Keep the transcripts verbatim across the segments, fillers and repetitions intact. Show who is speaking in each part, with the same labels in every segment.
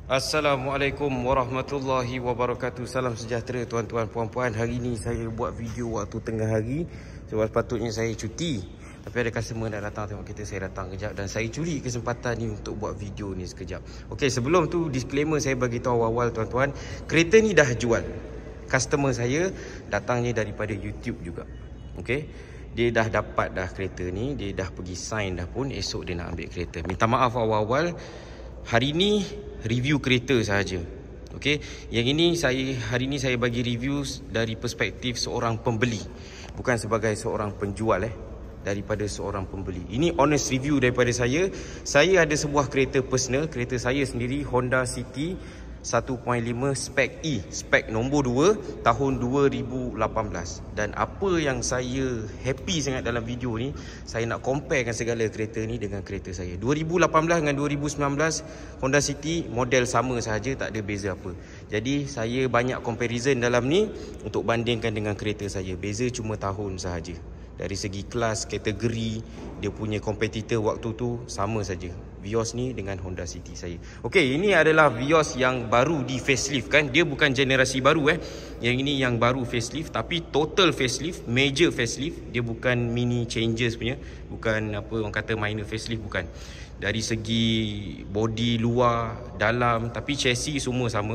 Speaker 1: Assalamualaikum warahmatullahi wabarakatuh. Salam sejahtera tuan-tuan puan-puan. Hari ni saya buat video waktu tengah hari sebab sepatutnya saya cuti, tapi ada customer nak datang tengok kereta saya, datang kejap dan saya curi kesempatan ni untuk buat video ni sekejap. Okey, sebelum tu disclaimer saya bagi tahu awal tuan-tuan, kereta ni dah jual. Customer saya datangnya daripada YouTube juga. Okey, dia dah dapat dah kereta ni, dia dah pergi sign dah pun, esok dia nak ambil kereta. Minta maaf awal-awal. Hari ni review kereta sahaja. Okey, yang ini saya hari ni saya bagi review dari perspektif seorang pembeli, bukan sebagai seorang penjual eh daripada seorang pembeli. Ini honest review daripada saya. Saya ada sebuah kereta personal, kereta saya sendiri, Honda City satu titik lima spek E, spek nombor dua tahun dua ribu lapan belas. Dan apa yang saya happy sangat dalam video ni, saya nak comparekan segala kereta ni dengan kereta saya. dua ribu lapan belas dengan dua ribu sembilan belas Honda City model sama sahaja, tak ada beza apa. Jadi saya banyak comparison dalam ni untuk bandingkan dengan kereta saya. Beza cuma tahun sahaja. Dari segi kelas, kategori, dia punya kompetitor waktu tu sama saja. Vios ni dengan Honda City saya. Okey, ini adalah Vios yang baru di facelift kan. Dia bukan generasi baru eh. Yang ini yang baru facelift, tapi total facelift, major facelift. Dia bukan mini changes punya, bukan apa orang kata minor facelift, bukan. Dari segi body luar, dalam, tapi chassis semua sama.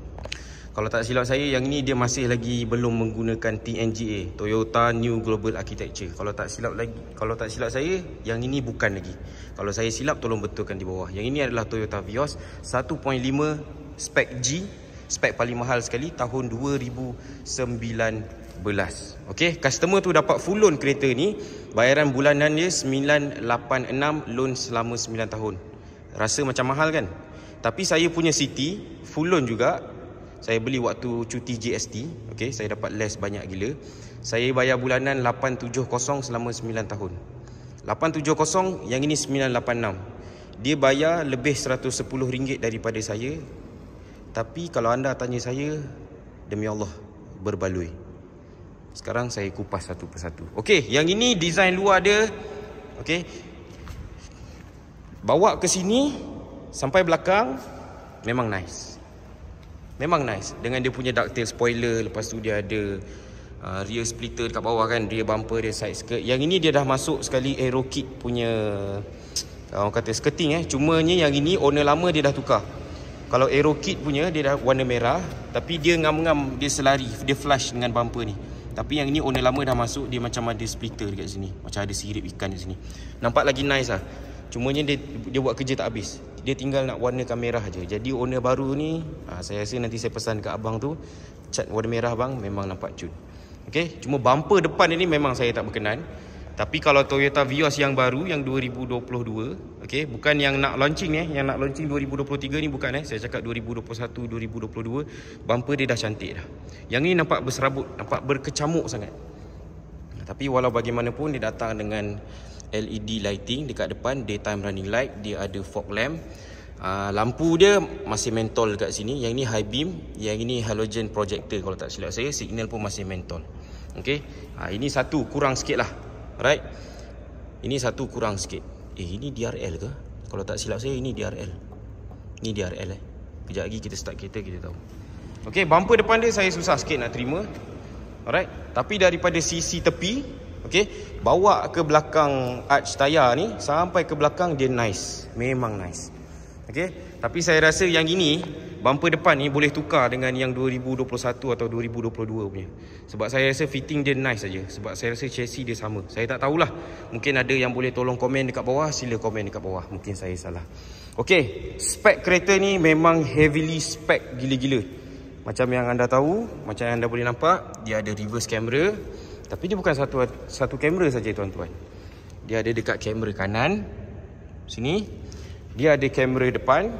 Speaker 1: Kalau tak silap saya, yang ini dia masih lagi belum menggunakan T N G A, Toyota New Global Architecture. Kalau tak silap lagi, kalau tak silap saya, yang ini bukan lagi. Kalau saya silap, tolong betulkan di bawah. Yang ini adalah Toyota Vios satu titik lima spek G, spek paling mahal sekali, tahun dua ribu sembilan belas. Okey, customer tu dapat full loan kereta ni, bayaran bulanan dia sembilan lapan enam, loan selama sembilan tahun. Rasa macam mahal kan? Tapi saya punya City full loan juga. Saya beli waktu cuti G S T. Okey, saya dapat less banyak gila. Saya bayar bulanan lapan tujuh kosong selama sembilan tahun. lapan tujuh kosong, yang ini sembilan lapan enam. Dia bayar lebih seratus sepuluh ringgit daripada saya. Tapi kalau anda tanya saya, demi Allah, berbaloi. Sekarang saya kupas satu persatu. Okey, yang ini design luar dia. Okey, bawa ke sini sampai belakang memang nice. Memang nice. Dengan dia punya ducktail spoiler. Lepas tu dia ada uh, rear splitter dekat bawah kan, rear bumper dia, side skirt. Yang ini dia dah masuk sekali aero kit punya uh, orang kata skirting eh. Cumanya yang ini owner lama dia dah tukar. Kalau aero kit punya dia dah warna merah, tapi dia ngam-ngam, dia selari, dia flush dengan bumper ni. Tapi yang ini owner lama dah masuk, dia macam ada splitter dekat sini, macam ada sirip ikan di sini. Nampak lagi nice lah. Cumanya dia, dia buat kerja tak habis. Dia tinggal nak warnakan merah je. Jadi owner baru ni, ha, saya rasa nanti saya pesan kat abang tu, cat warna merah bang, memang nampak cun. Okey, cuma bumper depan ni memang saya tak berkenan. Tapi kalau Toyota Vios yang baru, yang dua ribu dua puluh dua, okey, bukan yang nak launching eh, yang nak launching dua ribu dua puluh tiga ni bukan eh. Saya cakap dua ribu dua puluh satu, dua ribu dua puluh dua, bumper dia dah cantik dah. Yang ni nampak berserabut, nampak berkecamuk sangat. Tapi walau bagaimanapun dia datang dengan L E D lighting dekat depan, daytime running light, dia ada fog lamp. Uh, lampu dia masih mentol dekat sini. Yang ni high beam, yang ini halogen projector kalau tak silap saya. Signal pun masih mentol. Okey. Uh, ini satu kurang sikit lah. Alright. Ini satu kurang sikit. Eh, ini D R L ke? Kalau tak silap saya ini D R L. Ini D R L eh. Kejap lagi kita start kereta kita tahu. Okey, bumper depan dia saya susah sikit nak terima. Alright. Tapi daripada sisi tepi, okey, bawa ke belakang arch tayar ni sampai ke belakang dia nice. Memang nice. Okey, tapi saya rasa yang ini bumper depan ni boleh tukar dengan yang dua ribu dua puluh satu atau dua ribu dua puluh dua punya. Sebab saya rasa fitting dia nice saja. Sebab saya rasa chassis dia sama. Saya tak tahulah. Mungkin ada yang boleh tolong komen dekat bawah, sila komen dekat bawah. Mungkin saya salah. Okey, spek kereta ni memang heavily spek gila-gila. Macam yang anda tahu, macam yang anda boleh nampak, dia ada reverse camera. Tapi dia bukan satu satu kamera saja tuan-tuan. Dia ada dekat kamera kanan sini. Dia ada kamera depan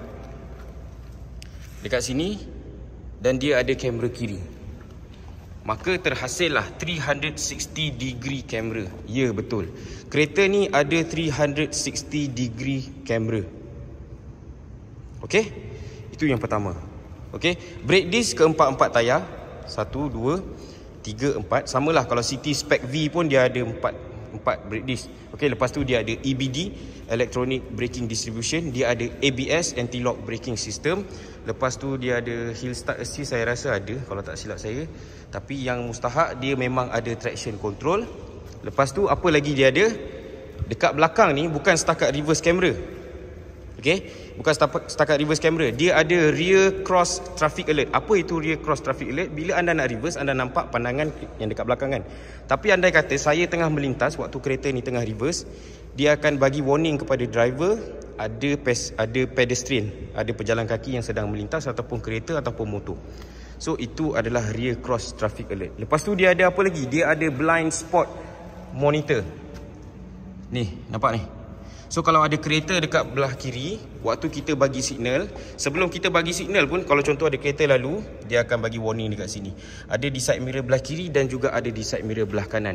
Speaker 1: dekat sini. Dan dia ada kamera kiri. Maka terhasillah tiga enam puluh degree kamera. Ya, betul. Kereta ni ada tiga enam puluh degree kamera. Okey? Itu yang pertama. Okey, brake disc keempat-empat tayar. Satu, dua, tiga, empat. Samalah kalau City spek V pun dia ada empat empat brake disc. Okey, lepas tu dia ada E B D, Electronic Braking Distribution, dia ada A B S, Anti-Lock Braking System. Lepas tu dia ada Hill Start Assist, saya rasa ada kalau tak silap saya. Tapi yang mustahak dia memang ada traction control. Lepas tu apa lagi dia ada? Dekat belakang ni bukan setakat reverse camera. Okey, bukan setakat reverse camera, dia ada rear cross traffic alert. Apa itu rear cross traffic alert? Bila anda nak reverse, anda nampak pandangan yang dekat belakang kan. Tapi andai kata saya tengah melintas waktu kereta ni tengah reverse, dia akan bagi warning kepada driver ada pes, ada pedestrian, ada pejalan kaki yang sedang melintas ataupun kereta ataupun motor. So itu adalah rear cross traffic alert. Lepas tu dia ada apa lagi? Dia ada blind spot monitor. Ni, nampak ni. So kalau ada kereta dekat belah kiri, waktu kita bagi signal, sebelum kita bagi signal pun, kalau contoh ada kereta lalu, dia akan bagi warning dekat sini. Ada di side mirror belah kiri dan juga ada di side mirror belah kanan.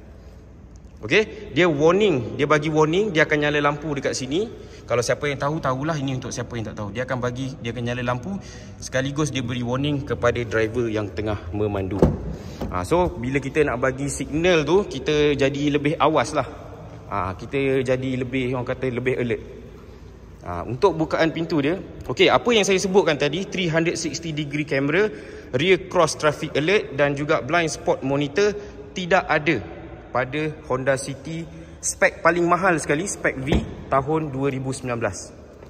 Speaker 1: Okey, dia warning, dia bagi warning, dia akan nyala lampu dekat sini. Kalau siapa yang tahu, tahulah, ini untuk siapa yang tak tahu. Dia akan bagi, dia akan nyala lampu, sekaligus dia beri warning kepada driver yang tengah memandu. Ha, so bila kita nak bagi signal tu, kita jadi lebih awas lah. Ha, kita jadi lebih, orang kata lebih alert. Ha, untuk bukaan pintu dia, okey, apa yang saya sebutkan tadi, tiga enam puluh degree camera, rear cross traffic alert dan juga blind spot monitor tidak ada pada Honda City spek paling mahal sekali, spek V tahun dua ribu sembilan belas.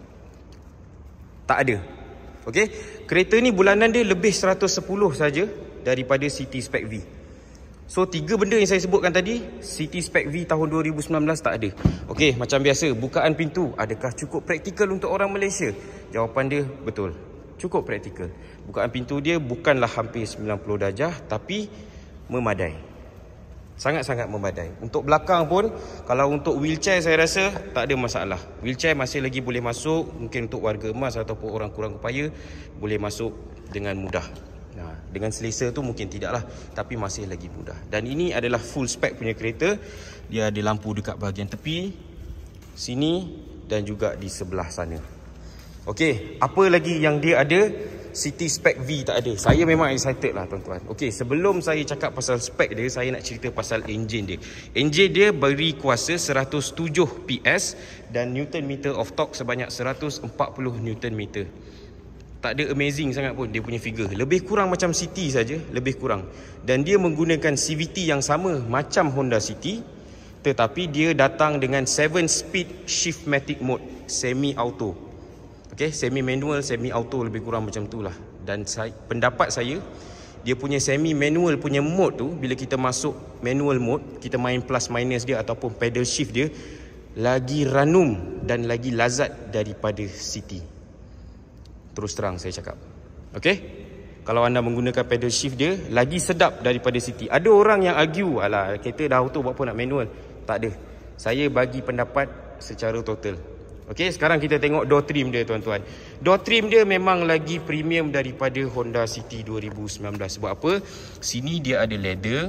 Speaker 1: Tak ada. Okey, kereta ni bulanan dia lebih seratus sepuluh saja daripada City spek V. So tiga benda yang saya sebutkan tadi, City spek V tahun dua ribu sembilan belas tak ada. Okey, macam biasa, bukaan pintu adakah cukup praktikal untuk orang Malaysia? Jawapan dia betul. Cukup praktikal. Bukaan pintu dia bukanlah hampir sembilan puluh darjah, tapi memadai. Sangat-sangat memadai. Untuk belakang pun, kalau untuk wheelchair saya rasa tak ada masalah. Wheelchair masih lagi boleh masuk, mungkin untuk warga emas ataupun orang kurang upaya boleh masuk dengan mudah. Nah, dengan selesa tu mungkin tidaklah, tapi masih lagi mudah. Dan ini adalah full spec punya kereta. Dia ada lampu dekat bahagian tepi, sini dan juga di sebelah sana. Okey, apa lagi yang dia ada? City spec V tak ada. Saya memang excited lah tuan-tuan. Okey, sebelum saya cakap pasal spec dia, saya nak cerita pasal enjin dia. Enjin dia beri kuasa seratus tujuh P S dan Newton meter of torque sebanyak seratus empat puluh Newton meter. Tak ada amazing sangat pun dia punya figure. Lebih kurang macam City saja, lebih kurang. Dan dia menggunakan C V T yang sama macam Honda City, tetapi dia datang dengan seven speed shiftmatic mode, semi auto. Okey, semi manual, semi auto, lebih kurang macam itulah. Dan saya, pendapat saya, dia punya semi manual punya mode tu, bila kita masuk manual mode, kita main plus minus dia ataupun pedal shift dia, lagi ranum dan lagi lazat daripada City. Terus terang saya cakap. Okey? Kalau anda menggunakan pedal shift dia, lagi sedap daripada City. Ada orang yang argue, alah kereta dah auto buat apa nak manual. Tak ada. Saya bagi pendapat secara total. Okey, sekarang kita tengok door trim dia tuan-tuan. Door trim dia memang lagi premium daripada Honda City dua ribu sembilan belas. Sebab apa? Sini dia ada leather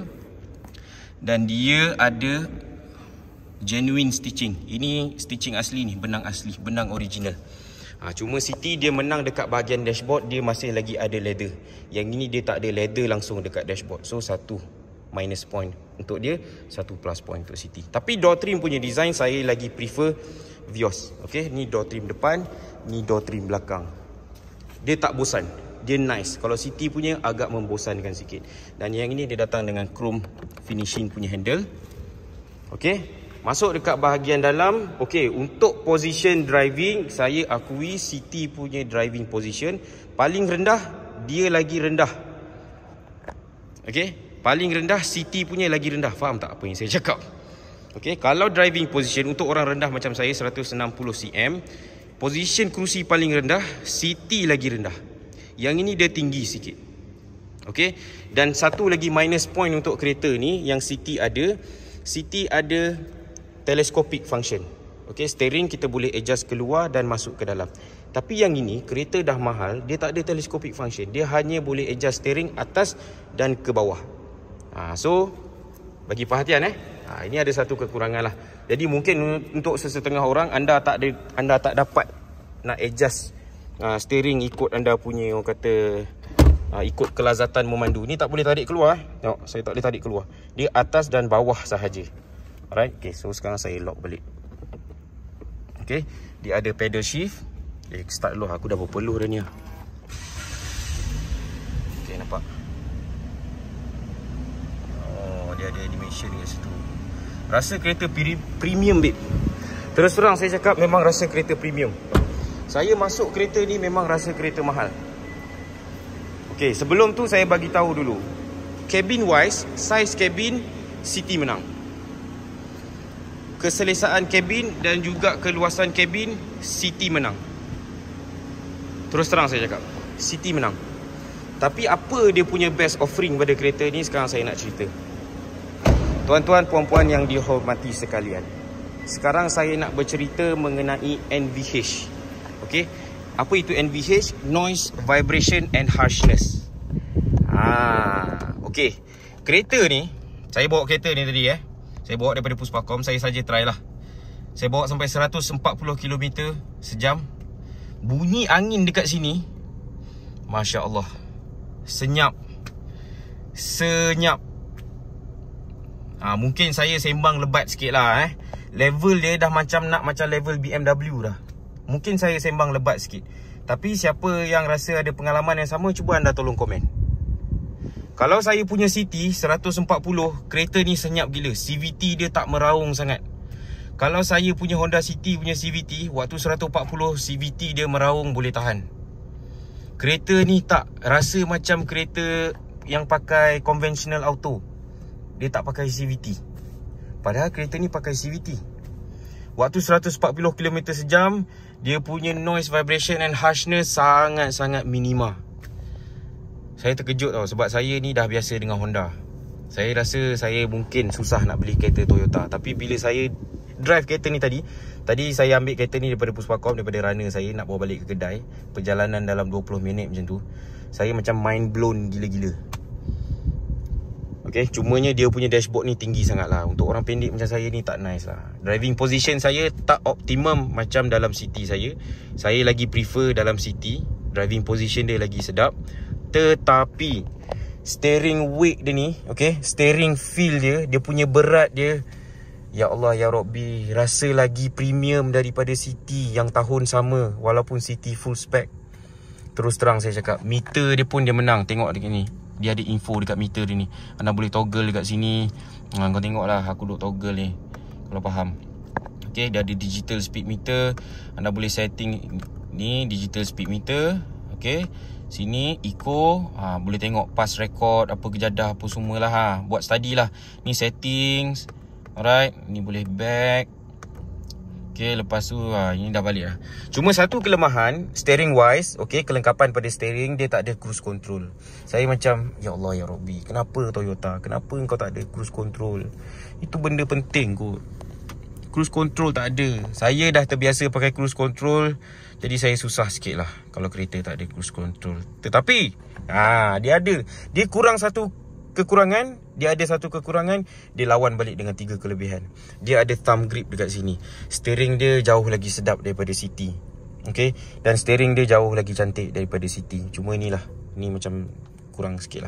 Speaker 1: dan dia ada genuine stitching. Ini stitching asli ni, benang asli, benang original. Ha, cuma City dia menang dekat bahagian dashboard, dia masih lagi ada leather. Yang ini dia tak ada leather langsung dekat dashboard. So satu minus point untuk dia, satu plus point untuk City. Tapi door trim punya design saya lagi prefer Vios. Okey, ni door trim depan, ni door trim belakang. Dia tak bosan, dia nice. Kalau City punya agak membosankan sikit. Dan yang ini dia datang dengan chrome finishing punya handle. Okey, masuk dekat bahagian dalam. Okey, untuk position driving, saya akui City punya driving position paling rendah, dia lagi rendah. Okey, paling rendah City punya lagi rendah. Faham tak apa yang saya cakap? Okey, kalau driving position untuk orang rendah macam saya seratus enam puluh sentimeter, position kerusi paling rendah, City lagi rendah. Yang ini dia tinggi sikit. Okey, dan satu lagi minus point untuk kereta ni yang City ada, City ada telescopic function. Okey, steering kita boleh adjust keluar dan masuk ke dalam. Tapi yang ini, kereta dah mahal, dia tak ada telescopic function. Dia hanya boleh adjust steering atas dan ke bawah. Ha, so, bagi perhatian eh. Ha, ini ada satu kekurangan lah. Jadi mungkin untuk sesetengah orang, anda tak ada, anda tak dapat nak adjust uh, steering ikut anda punya, orang kata, uh, ikut kelazatan memandu. Ni tak boleh tarik keluar. Tengok, saya tak boleh tarik keluar. Dia atas dan bawah sahaja. Alright, okay, so sekarang saya lock balik. Okay, dia ada pedal shift. Okay, start dulu, aku dah berpeluh dah ni. Okay, nampak? Oh, dia ada animation kat situ. Rasa kereta premium, babe. Terus terang saya cakap, memang rasa kereta premium. Saya masuk kereta ni memang rasa kereta mahal. Okay, sebelum tu saya bagi tahu dulu. Cabin wise, size cabin, City menang. Keselesaan cabin dan juga keluasan cabin, City menang. Terus terang saya cakap, City menang. Tapi apa dia punya best offering pada kereta ni, sekarang saya nak cerita. Tuan-tuan, puan-puan yang dihormati sekalian, sekarang saya nak bercerita mengenai N V H. Okay, apa itu N V H? Noise, Vibration and Harshness. Ah, okay. Kereta ni, saya bawa kereta ni tadi eh. Saya bawa daripada Puspakom, saya saja try lah. Saya bawa sampai seratus empat puluh kilometer sejam. Bunyi angin dekat sini, Masya Allah, senyap. Senyap. Ah, mungkin saya sembang lebat sikit lah eh. Level dia dah macam nak macam level B M W dah. Mungkin saya sembang lebat sikit. Tapi siapa yang rasa ada pengalaman yang sama, cuba anda tolong komen. Kalau saya punya City seratus empat puluh, kereta ni senyap gila. C V T dia tak meraung sangat. Kalau saya punya Honda City punya C V T, waktu seratus empat puluh C V T dia meraung boleh tahan. Kereta ni tak rasa macam kereta yang pakai conventional auto. Dia tak pakai C V T. Padahal kereta ni pakai C V T. Waktu seratus empat puluh kilometer sejam, dia punya noise, vibration and harshness sangat-sangat minima. Saya terkejut tau, sebab saya ni dah biasa dengan Honda. Saya rasa saya mungkin susah nak beli kereta Toyota. Tapi bila saya drive kereta ni tadi, Tadi saya ambil kereta ni daripada Puspakom, daripada runner saya, nak bawa balik ke kedai. Perjalanan dalam dua puluh minit macam tu. Saya macam mind blown gila-gila. Okay, cumanya dia punya dashboard ni tinggi sangat lah. Untuk orang pendek macam saya ni tak nice lah. Driving position saya tak optimum macam dalam city saya. Saya lagi prefer dalam city. Driving position dia lagi sedap. Tetapi steering weight dia ni, okay, steering feel dia, dia punya berat dia, ya Allah ya Rabbi, rasa lagi premium daripada city yang tahun sama. Walaupun city full spec. Terus terang saya cakap, meter dia pun dia menang. Tengok dekat ni, dia ada info dekat meter dia ni. Anda boleh toggle dekat sini. ha, Kau tengok lah, aku duk toggle ni, kalau faham. Okay, dia ada digital speed meter. Anda boleh setting ni, digital speed meter. Okay, sini eco, ha, boleh tengok pass record, apa kejadah, apa semualah, ha. Buat study lah. Ni settings. Alright, ni boleh back. Okay, lepas tu ha, ini dah balik lah. Cuma satu kelemahan steering wise, okay, kelengkapan pada steering, dia tak ada cruise control. Saya macam, ya Allah ya Rabbi, kenapa Toyota, kenapa kau tak ada cruise control? Itu benda penting kot. Cruise control tak ada. Saya dah terbiasa pakai cruise control, jadi saya susah sikit lah kalau kereta tak ada cruise control. Tetapi ha, dia ada, dia kurang satu kekurangan. Dia ada satu kekurangan, dia lawan balik dengan tiga kelebihan. Dia ada thumb grip dekat sini. Steering dia jauh lagi sedap daripada city. Okay, dan steering dia jauh lagi cantik daripada city. Cuma inilah, ni macam kurang sikit lah.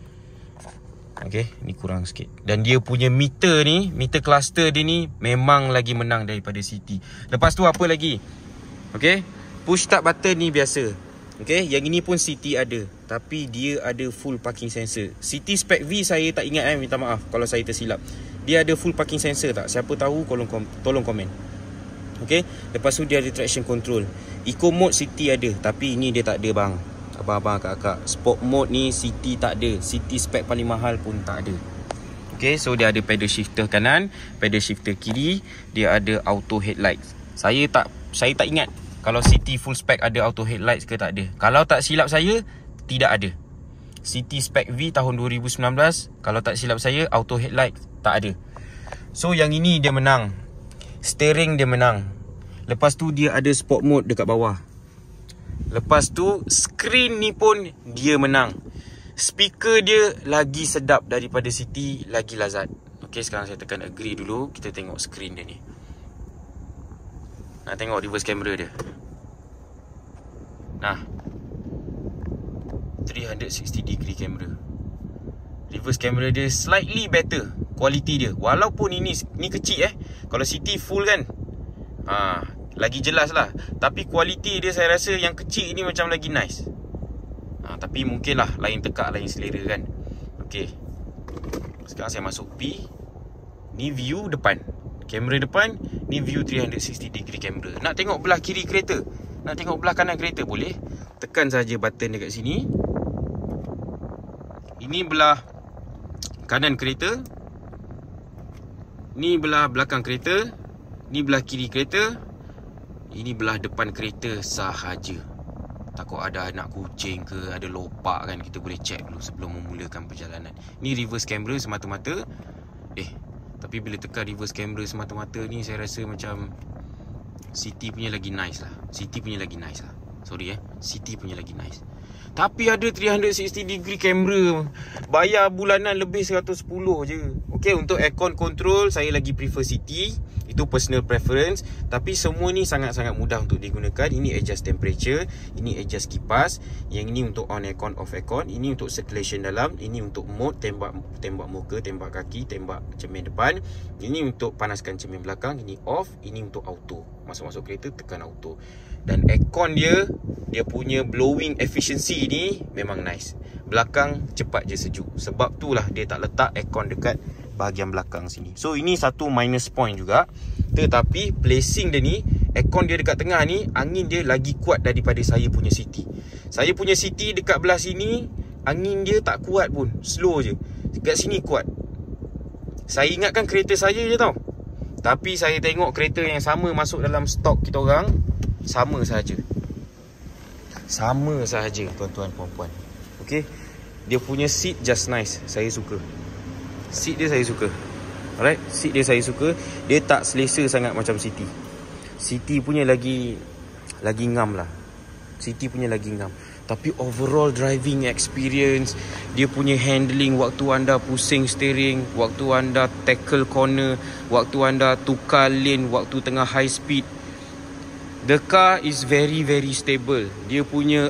Speaker 1: Okay, ni kurang sikit. Dan dia punya meter ni, meter cluster dia ni memang lagi menang daripada city. Lepas tu apa lagi? Okay, push start button ni biasa. Okay, yang ini pun city ada, tapi dia ada full parking sensor. City Spec V saya tak ingat, eh, minta maaf kalau saya tersilap. Dia ada full parking sensor tak? Siapa tahu tolong, tolong komen. Okay, lepas tu dia ada traction control. Eco mode city ada, tapi ini dia tak ada bang. Abang-abang, kakak, sport mode ni city tak ada. City spec paling mahal pun tak ada. Okay, so dia ada pedal shifter kanan, pedal shifter kiri. Dia ada auto headlights. Saya tak Saya tak ingat kalau city full spec ada auto headlights ke tak ada. Kalau tak silap saya, tidak ada. City Spec V tahun dua ribu sembilan belas, kalau tak silap saya, auto headlight tak ada. So yang ini dia menang. Steering dia menang. Lepas tu dia ada sport mode dekat bawah. Lepas tu screen ni pun dia menang. Speaker dia lagi sedap daripada city, lagi lazat. Okay, sekarang saya tekan agree dulu. Kita tengok screen dia ni. Nak tengok reverse camera dia. Nah, tiga sixty degree camera. Reverse camera dia slightly better kualiti dia. Walaupun ini ni kecil eh. Kalau City full kan, ha, lagi jelas lah. Tapi kualiti dia saya rasa yang kecil ni macam lagi nice. ha, Tapi mungkin lah lain tekak, lain selera kan. Okay, sekarang saya masuk P. Ni view depan, kamera depan. Ni view three sixty degree kamera. Nak tengok belah kiri kereta, nak tengok belah kanan kereta, boleh tekan saja button dekat sini. Ini belah kanan kereta, ni belah belakang kereta, ni belah kiri kereta, ini belah depan kereta sahaja. Takut ada anak kucing ke, ada lopak kan, kita boleh check dulu sebelum memulakan perjalanan. Ni reverse camera semata-mata. Eh, tapi bila tekan reverse camera semata-mata ni, saya rasa macam City punya lagi nice lah. City punya lagi nice lah. Sorry eh, City punya lagi nice. Tapi ada three sixty degree camera, bayar bulanan lebih seratus sepuluh je. Okay, untuk aircon control saya lagi prefer City. Itu personal preference. Tapi semua ni sangat-sangat mudah untuk digunakan. Ini adjust temperature, ini adjust kipas, yang ini untuk on aircon, off aircon, ini untuk circulation dalam, ini untuk mode tembak tembak muka, tembak kaki, tembak cermin depan, ini untuk panaskan cermin belakang, ini off, ini untuk auto. Masuk-masuk kereta tekan auto. Dan aircon dia, dia punya blowing efficiency ni memang nice. Belakang cepat je sejuk. Sebab tu lah dia tak letak aircon dekat bahagian belakang sini. So ini satu minus point juga. Tetapi placing dia ni, aircon dia dekat tengah ni, angin dia lagi kuat daripada saya punya City. Saya punya City dekat belah sini, angin dia tak kuat pun, slow je. Dekat sini kuat. Saya ingatkan kereta saya je tau. Tapi saya tengok kereta yang sama masuk dalam stok kita orang, sama sahaja. Sama sahaja tuan-tuan puan-puan. Okay, dia punya seat just nice. Saya suka seat dia, saya suka. Alright, seat dia saya suka. Dia tak selesa sangat macam City. City punya lagi Lagi ngam lah. City punya lagi ngam. Tapi overall driving experience, dia punya handling waktu anda pusing steering, waktu anda tackle corner, waktu anda tukar lane, waktu tengah high speed, the car is very very stable. Dia punya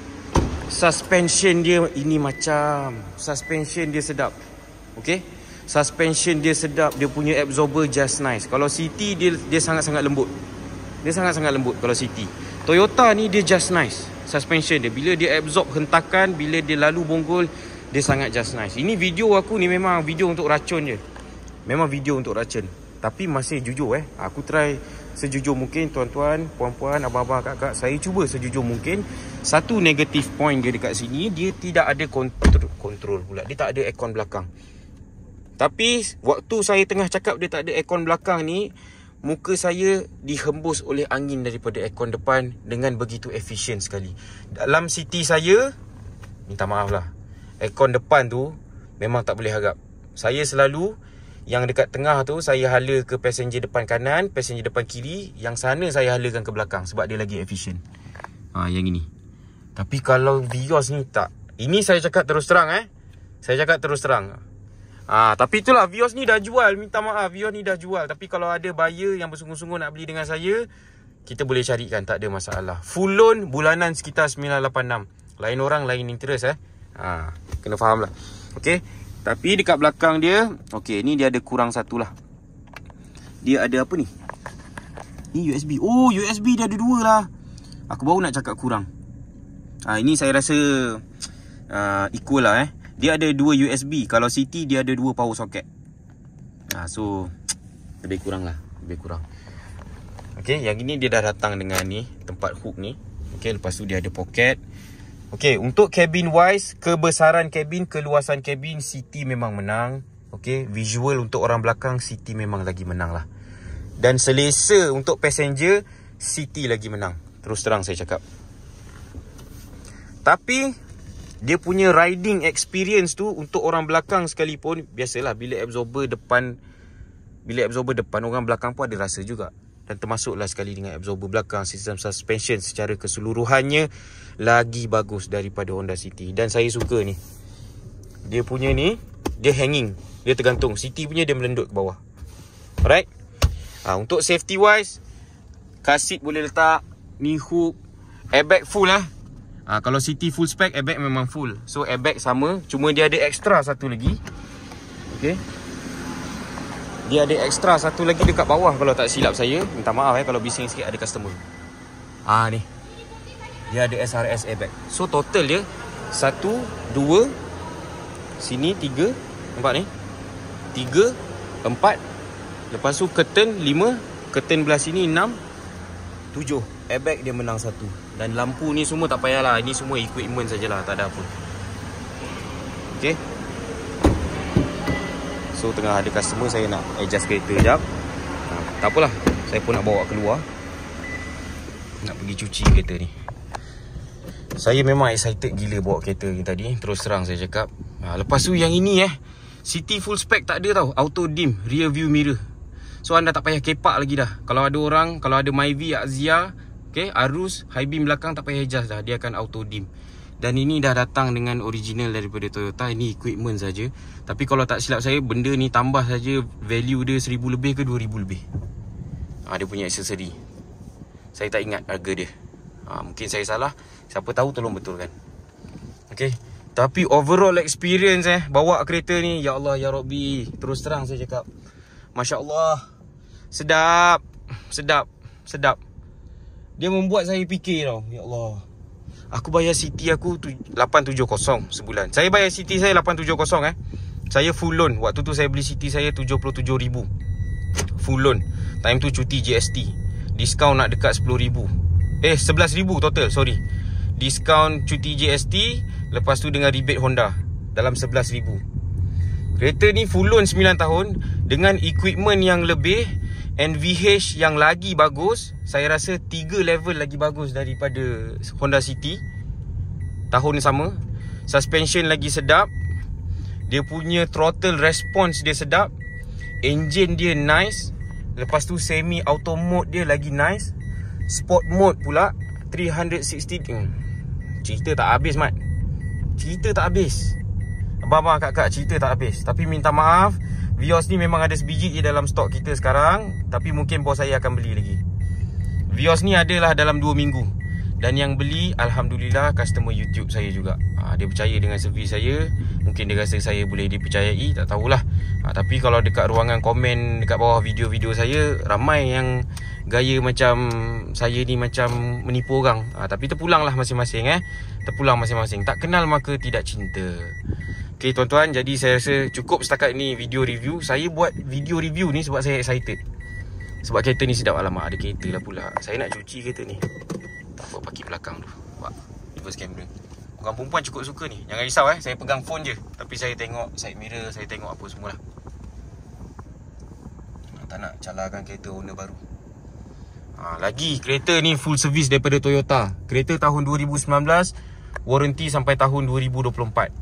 Speaker 1: suspension dia ini macam, suspension dia sedap. Okay, suspension dia sedap. Dia punya absorber just nice. Kalau City dia dia sangat-sangat lembut. Dia sangat-sangat lembut kalau City. Toyota ni dia just nice. Suspension dia, bila dia absorb hentakan, bila dia lalu bonggol, dia sangat just nice. Ini video aku ni memang video untuk racun je. Memang video untuk racun. Tapi masih jujur eh. Aku try sejujur mungkin tuan-tuan, puan-puan, abang-abang, kakak. Saya cuba sejujur mungkin. Satu negatif point dia dekat sini, dia tidak ada kontrol, kontrol pula. Dia tak ada aircon belakang. Tapi waktu saya tengah cakap dia tak ada aircon belakang ni, muka saya dihembus oleh angin daripada aircon depan dengan begitu efisien sekali. Dalam City saya, minta maaf lah, aircon depan tu memang tak boleh harap. Saya selalu yang dekat tengah tu saya hala ke passenger depan kanan, passenger depan kiri. Yang sana saya halakan ke belakang sebab dia lagi efisien. Ha, yang ini. Tapi kalau Vios ni tak. Ini saya cakap terus terang eh. Saya cakap terus terang. Ah, tapi itulah, Vios ni dah jual. Minta maaf, Vios ni dah jual. Tapi kalau ada buyer yang bersungguh-sungguh nak beli dengan saya, kita boleh carikan, tak ada masalah. Full loan bulanan sekitar sembilan lapan enam. Lain orang, lain interest eh. Ah, kena faham lah. Okay, tapi dekat belakang dia, okay, ni dia ada kurang satu lah. Dia ada apa ni? Ni U S B. Oh, U S B dia ada dua lah. Aku baru nak cakap kurang. Ah, ini saya rasa uh, equal lah eh. Dia ada dua U S B. Kalau City dia ada dua power socket. Ha, so lebih kurang lah. Lebih kurang. Okay, yang ini dia dah datang dengan ni, tempat hook ni. Okay, lepas tu dia ada pocket. Okay, untuk cabin wise, kebesaran cabin, keluasan cabin, City memang menang. Okay, visual untuk orang belakang, City memang lagi menang lah. Dan selesa untuk passenger, City lagi menang. Terus terang saya cakap. Tapi dia punya riding experience tu untuk orang belakang sekalipun, biasalah bila absorber depan, bila absorber depan, orang belakang pun ada rasa juga. Dan termasuklah sekali dengan absorber belakang, sistem suspension secara keseluruhannya lagi bagus daripada Honda City. Dan saya suka ni, dia punya ni, dia hanging, dia tergantung. City punya dia melendut ke bawah. Alright. Ha, untuk safety wise, car seat boleh letak, ni hook, airbag full lah. Ha, kalau City full spec, airbag memang full. So airbag sama, cuma dia ada extra satu lagi. Okay, Dia ada extra satu lagi dekat bawah kalau tak silap saya. Minta maaf eh kalau bising sikit ada customer. Ah ni. Dia ada S R S airbag. So total dia satu, dua, sini tiga, nampak ni? tiga, empat. Lepas tu curtain lima, curtain belah sini enam, tujuh. Airbag dia menang satu. Dan lampu ni semua tak payahlah. Ini semua equipment sajalah, tak ada apa. Okey. So tengah ada customer, saya nak adjust kereta sekejap. ha, Tak apalah, saya pun nak bawa keluar. Nak pergi cuci kereta ni. Saya memang excited gila bawa kereta ni tadi. Terus terang saya cakap. ha, Lepas tu yang ini eh, City full spec tak ada tau. Auto dim, rear view mirror. So anda tak payah kepak lagi dah. Kalau ada orang, kalau ada Myvi, Axia, okay, Arus, high beam belakang tak payah adjust dah. Dia akan auto dim. Dan ini dah datang dengan original daripada Toyota. Ini equipment saja. Tapi kalau tak silap saya, benda ni tambah saja value dia seribu lebih ke dua ribu lebih. ha, Dia punya aksesori. Saya tak ingat harga dia. ha, Mungkin saya salah. Siapa tahu tolong betulkan. Okay. Tapi overall experience eh bawa kereta ni, ya Allah ya Rabbi, terus terang saya cakap, Masya Allah, sedap. Sedap. Sedap. Dia membuat saya fikir tau. Ya Allah, aku bayar City aku lapan tujuh kosong sebulan. Saya bayar City saya lapan tujuh kosong eh. Saya full loan. Waktu tu saya beli City saya tujuh puluh tujuh ribu. Full loan. Time tu cuti G S T. Diskaun nak dekat sepuluh ribu. Eh sebelas ribu total, sorry. Diskaun cuti G S T, lepas tu dengan rebate Honda dalam sebelas ribu. Kereta ni full loan sembilan tahun dengan equipment yang lebih, N V H yang lagi bagus. Saya rasa tiga level lagi bagus daripada Honda City tahun sama. Suspension lagi sedap. Dia punya throttle response dia sedap. Engine dia nice. Lepas tu semi auto mode dia lagi nice. Sport mode pula tiga enam puluh. Cerita tak habis mat. Cerita tak habis. Abang-abang kakak cerita tak habis. Tapi minta maaf, Vios ni memang ada sebiji je dalam stok kita sekarang. Tapi mungkin bos saya akan beli lagi. Vios ni adalah dalam dua minggu. Dan yang beli, Alhamdulillah, customer YouTube saya juga. ha, Dia percaya dengan servis saya. Mungkin dia rasa saya boleh dipercayai, tak tahulah. ha, Tapi kalau dekat ruangan komen dekat bawah video-video saya, ramai yang gaya macam saya ni macam menipu orang. ha, Tapi terpulanglah masing-masing eh. Terpulang masing-masing. Tak kenal maka tidak cinta. Okay tuan-tuan, jadi saya rasa cukup setakat ni video review. Saya buat video review ni sebab saya excited. Sebab kereta ni sedap. Alamak, ada kereta lah pula. Saya nak cuci kereta ni. Tak apa, parking belakang tu. Nampak? Reverse camera. Orang perempuan cukup suka ni. Jangan risau eh, saya pegang phone je. Tapi saya tengok side mirror, saya tengok apa semualah. Tak nak calahkan kereta owner baru. ha, Lagi, kereta ni full service daripada Toyota. Kereta tahun dua ribu sembilan belas, warranty sampai tahun dua ribu dua puluh empat.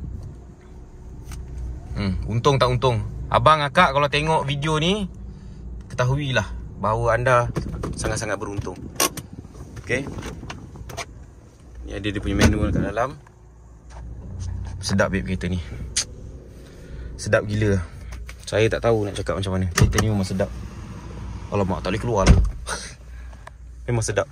Speaker 1: Hmm, untung tak untung. Abang akak kalau tengok video ni, ketahuilah bahawa anda sangat-sangat beruntung. Okay. Ni ada dia punya manual kat dalam. Sedap babe kereta ni. Sedap gila. Saya tak tahu nak cakap macam mana. Kereta ni memang sedap. Alamak, tak boleh keluar lah. Memang sedap.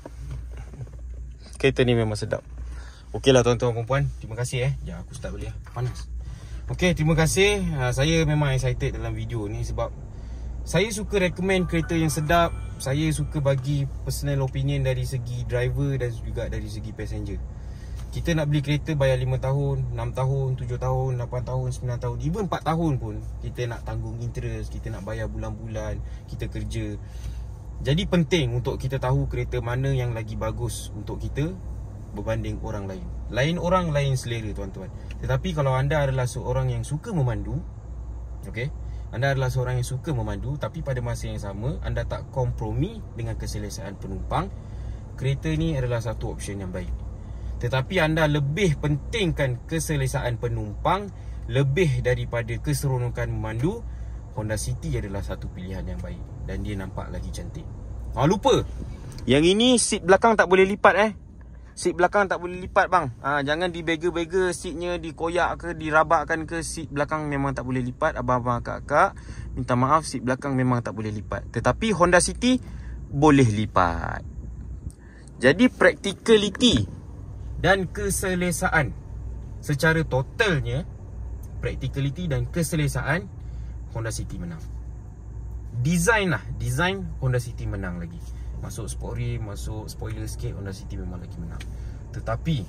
Speaker 1: Kereta ni memang sedap. Okey lah tuan-tuan perempuan, terima kasih eh. Ya, aku start boleh lah. Panas. Okey, terima kasih. ha, Saya memang excited dalam video ni sebab saya suka recommend kereta yang sedap. Saya suka bagi personal opinion dari segi driver dan juga dari segi passenger. Kita nak beli kereta bayar lima tahun, enam tahun, tujuh tahun, lapan tahun, sembilan tahun, even empat tahun pun kita nak tanggung interest, kita nak bayar bulan-bulan, kita kerja. Jadi penting untuk kita tahu kereta mana yang lagi bagus untuk kita berbanding orang lain. Lain orang, lain selera tuan-tuan. Tetapi kalau anda adalah seorang yang suka memandu, okey, anda adalah seorang yang suka memandu, tapi pada masa yang sama anda tak kompromi dengan keselesaan penumpang, kereta ni adalah satu option yang baik. Tetapi anda lebih pentingkan keselesaan penumpang lebih daripada keseronokan memandu, Honda City adalah satu pilihan yang baik. Dan dia nampak lagi cantik. Ah, lupa, yang ini seat belakang tak boleh lipat eh. Seat belakang tak boleh lipat bang. ha, Jangan dibega-bega seatnya, dikoyak ke, dirabakkan ke. Seat belakang memang tak boleh lipat. Abang-abang kakak, minta maaf, seat belakang memang tak boleh lipat. Tetapi Honda City boleh lipat. Jadi practicality dan keselesaan secara totalnya, practicality dan keselesaan, Honda City menang.
Speaker 2: design lah, design Honda City menang lagi. Masuk sport rim, masuk spoiler sikit, Honda City memang lagi menang. Tetapi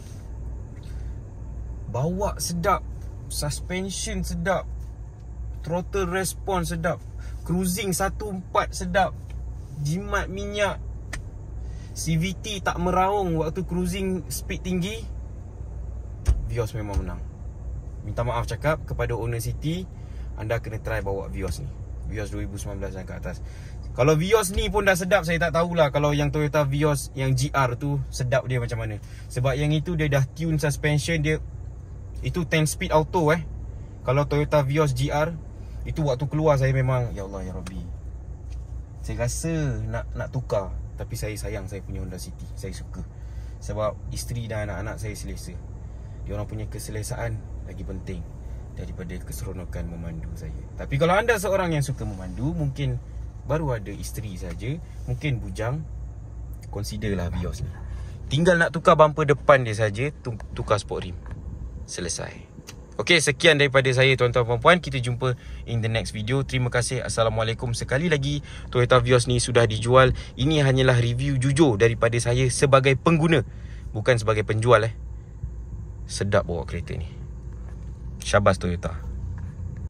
Speaker 2: bawa sedap, suspension sedap, throttle response sedap, cruising satu empat sedap, jimat minyak, C V T tak meraung waktu cruising speed tinggi, Vios memang menang. Minta maaf cakap kepada owner City, anda kena try bawa Vios ni, Vios dua ribu sembilan belas dan ke atas. Kalau Vios ni pun dah sedap, saya tak tahulah kalau yang Toyota Vios yang G R tu sedap dia macam mana. Sebab yang itu dia dah tune suspension dia, itu ten speed auto eh. Kalau Toyota Vios G R, itu waktu keluar saya memang, ya Allah ya Rabbi, saya rasa nak nak tukar. Tapi saya sayang saya punya Honda City, saya suka. Sebab isteri dan anak-anak saya selesa. Diorang punya keselesaan lagi penting daripada keseronokan memandu saya. Tapi kalau anda seorang yang suka memandu, mungkin baru ada isteri saja, mungkin bujang, considerlah Vios ni. Tinggal nak tukar bumper depan dia saja, tukar sport rim, selesai. Okey, sekian daripada saya tuan-tuan puan-puan. Kita jumpa in the next video. Terima kasih. Assalamualaikum. Sekali lagi, Toyota Vios ni sudah dijual. Ini hanyalah review jujur daripada saya sebagai pengguna, bukan sebagai penjual eh. Sedap bawa kereta ni. Syabas Toyota.